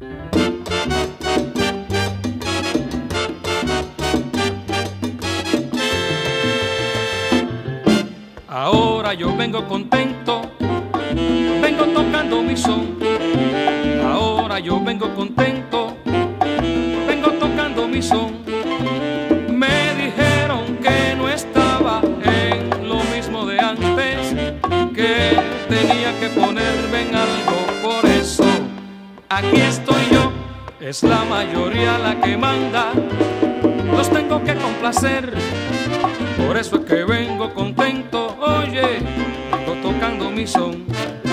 Ahora yo vengo contento, vengo tocando mi son. Ahora yo vengo contento, vengo tocando mi son. Me dijeron que no estaba en lo mismo de antes, que tenía que ponerme en algo, por eso aquí estoy yo. Es la mayoría la que manda, los tengo que complacer. Por eso es que vengo contento, oye, vengo tocando mi son.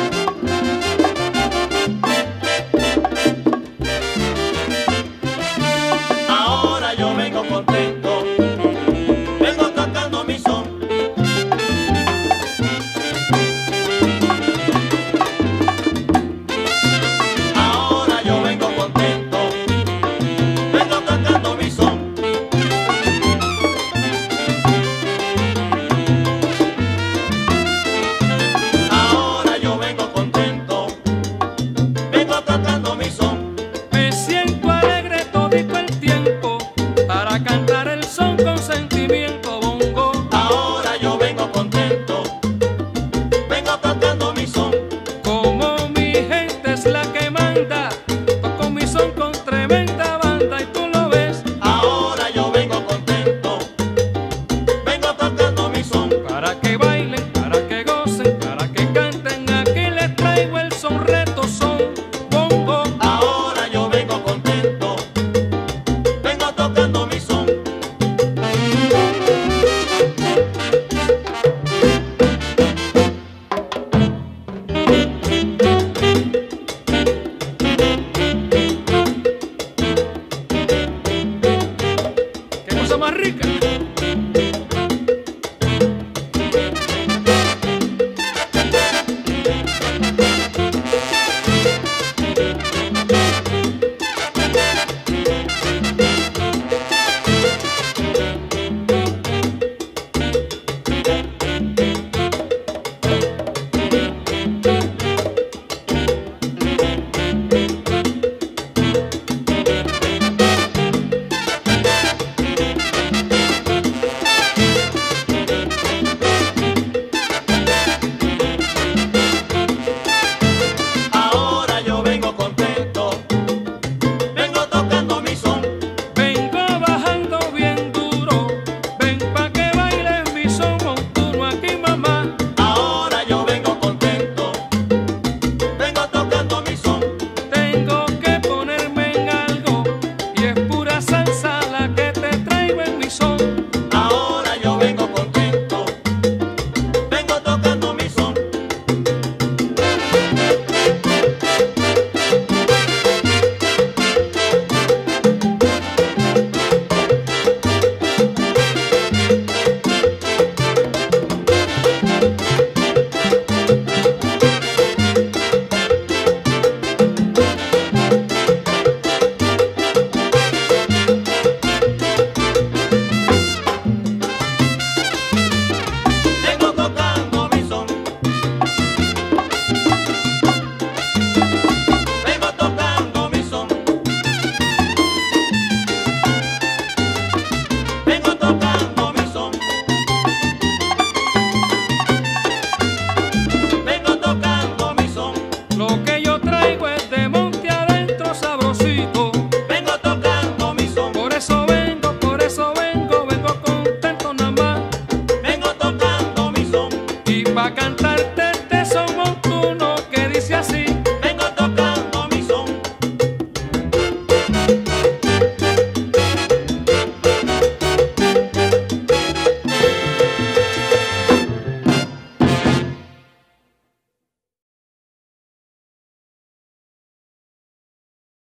Ahora yo vengo contento, vengo tocando mi son. Ahora yo vengo contento, vengo tocando mi son. Ahora yo vengo contento, vengo tocando mi son. Me siento alegre todito el tiempo para cantar el son con sentimiento, bongo. Ahora yo vengo contento, vengo tocando mi son. Como mi gente es la que manda, toco mi son con tremenda banda y tú lo ves. Ahora yo vengo contento, vengo tocando mi son. Para que bailen, para que gocen, para que canten, aquí les traigo el son reto son, bongo. Ahora yo vengo contento, vengo tocando mi son. ¡Qué cosa más rica! Ahora yo vengo contento, vengo tocando mi son. Vengo bajando bien duro, ven pa' que bailes mi son montuno aquí, mamá. Ahora yo vengo contento, vengo tocando mi son. Tengo